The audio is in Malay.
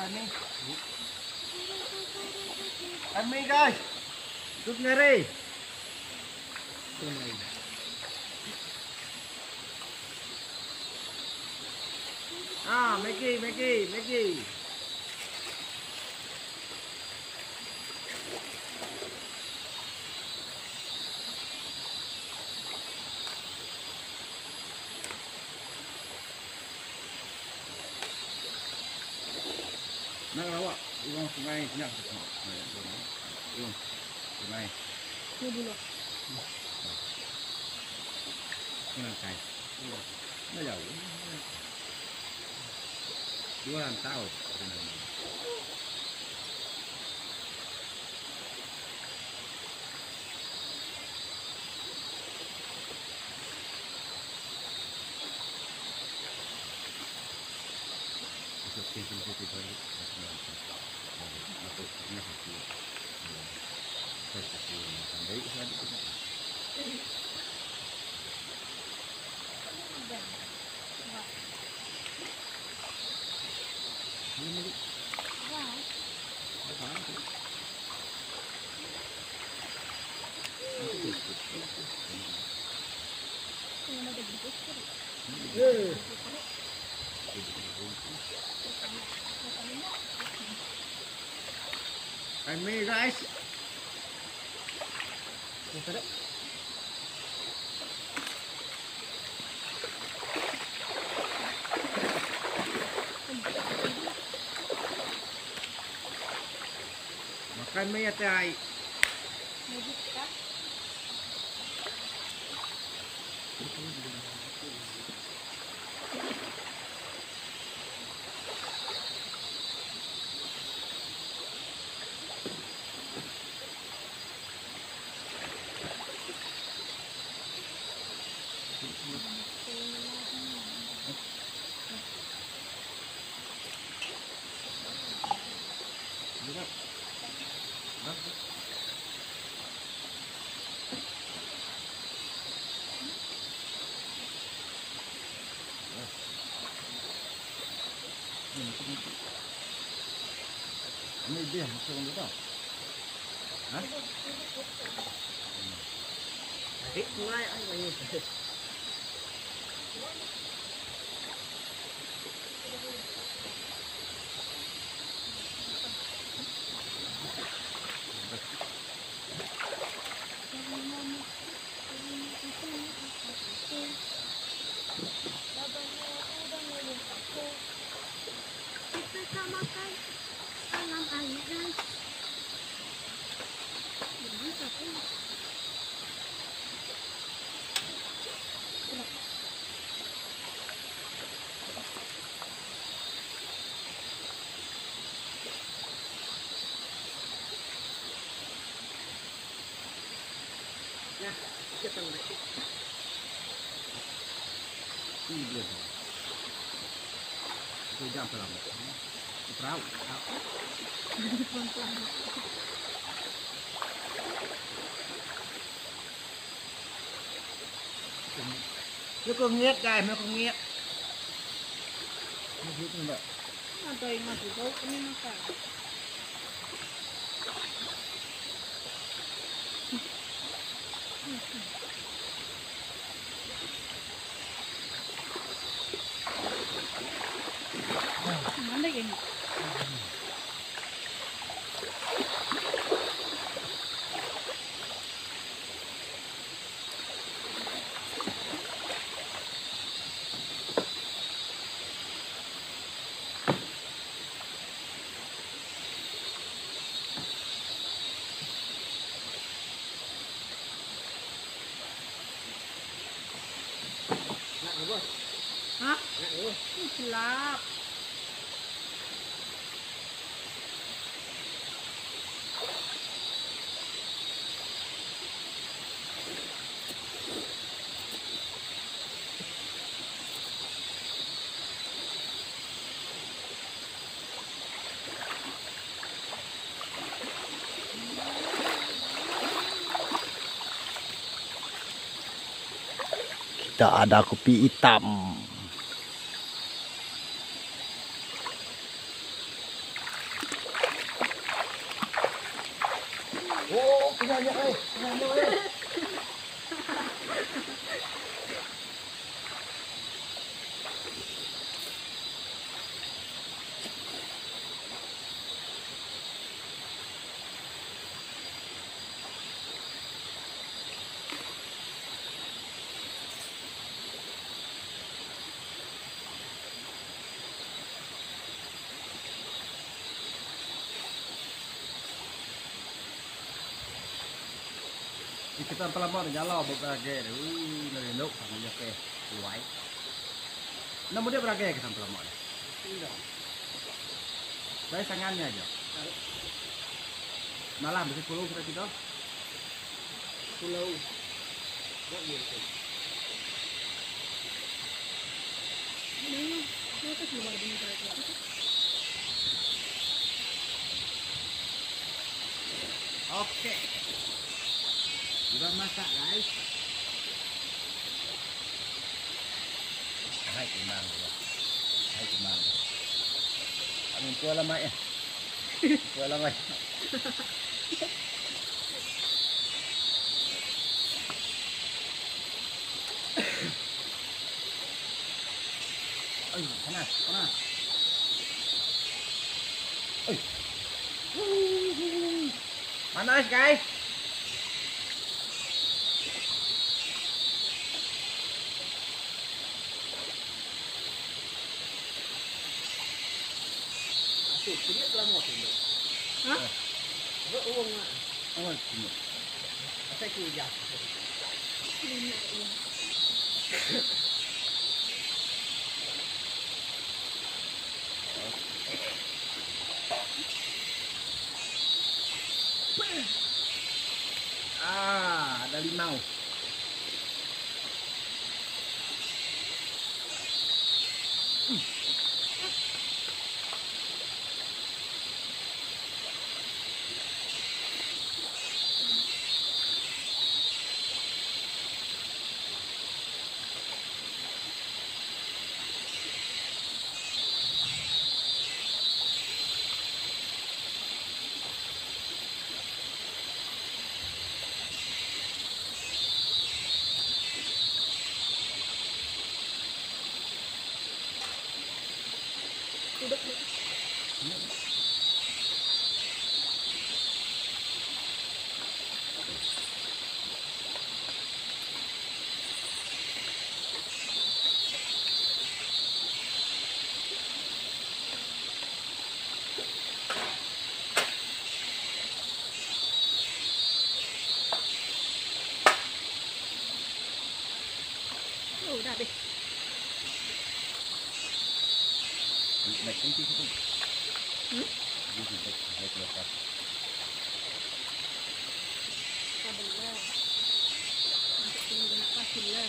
Kami guys. Tut ngeri. Ah, Maggie. Nak lawak, uang sungai nak semua. Uang sungai. Ini dulu. Nak kai. Nak jauh. 2 tahun. Kami guys. Makan mie teh. Ini dia masuk dulu. Hah? Adik mulai ini. Kita makan alam air guys. Ini satu. Ya, kita mulai. Ini dia. Itu jam berapa? Perahu. Nó có nghiệt đây, nó có nghiệt. Nó biết như vậy. Ada yang masih bau ini makan. Mana ini? Hah? Gelap. Kita ada kopi hitam. Banyak oi. Banyak oi. Kita pelabuhan jalan berbagai dari nuk sama dia ke luai. Namun dia berbagai kita pelabuhan. Tidak. Saya sangannya aja. Malam besok pulau kita tidak. Pulau. Enggak gitu. Ini kita cuma ada di mereka. Oke. Sudah masak guys. Hai kembang ya. Hai kembang. Amin tua lama ya. Tua lama. Oi, panas, panas. Oi. Panas guys. Ini pelabuhan ini. Hah? Uang lah. Oh, ini. Saya kira. Ah, ada limau. Udah deh. Baik, kunci satu. Baik, baik, lepas. Sabarlah. Untuk tunggu pasir lah.